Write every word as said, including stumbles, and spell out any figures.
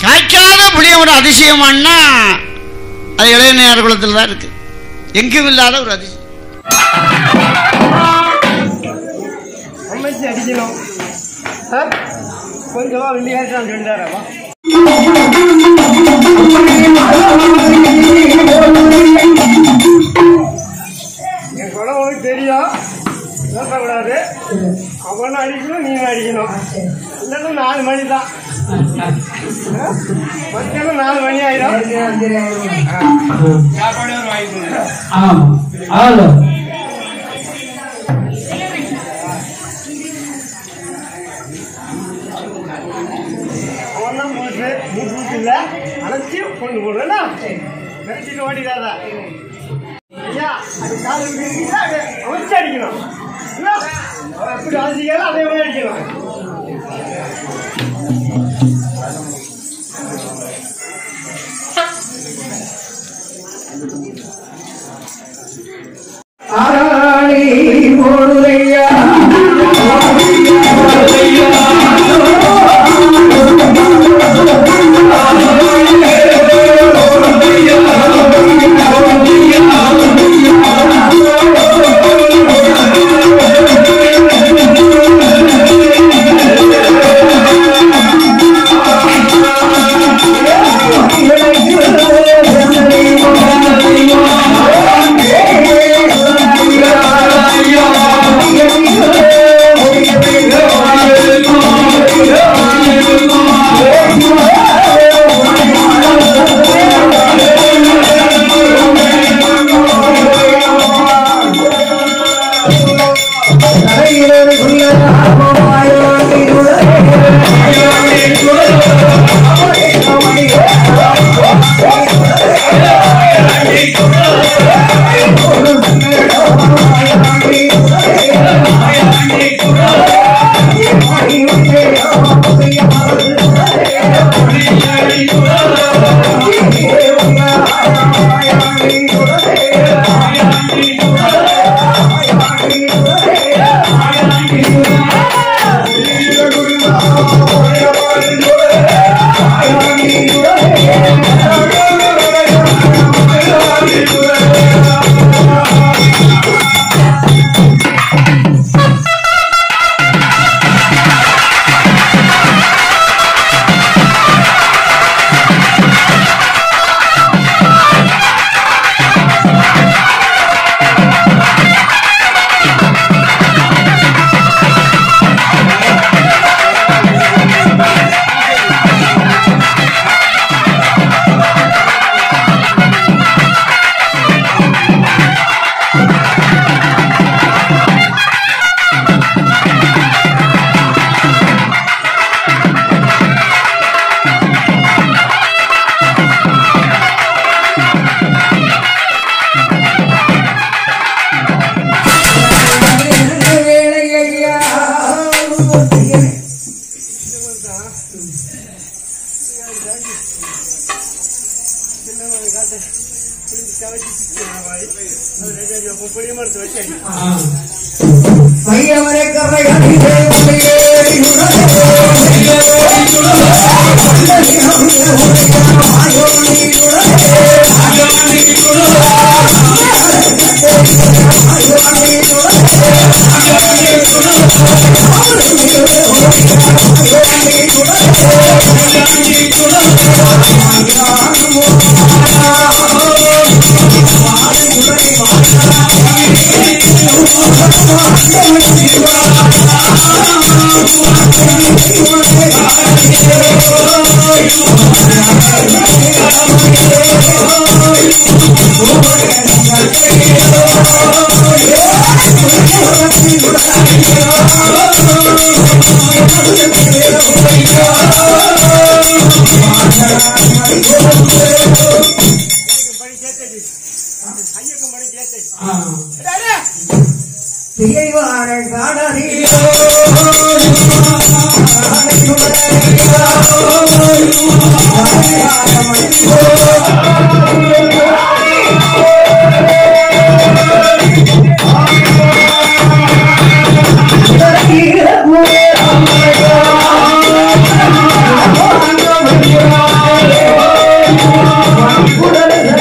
காய்க்காத புளியோட அதிசயமானா அது இளைஞர் குலத்தில் தான் இருக்கு. எங்கும் இல்லாத ஒரு அதிசயம். அமைச்சு அடிக்கணும் கொஞ்சமா வெள்ளியாச்சும் சொல்லிட்டாரா என் குடம் உனக்கு தெரியும், பேசக்கூடாது. அவனும் அடிக்கணும், நீங்க அடிக்கணும். இல்லைன்னா நாலு மணி தான், மத்தியானம் நாலு மணி ஆயிடும். சாப்பாடு ஒரு வாய்ப்பு அவன்தான் மூட்டு மூட்டு இல்லை அழைச்சி கொண்டு போடுறா நினைச்சிட்டு ஓடிடாதா ஐயா. அது காலை அமைச்சு அடிக்கணும், அப்படி அழைச்சிக்கலாம் அதே மாதிரி அடிக்கணும். ஆராணி போடுதையா Yeah. உடல்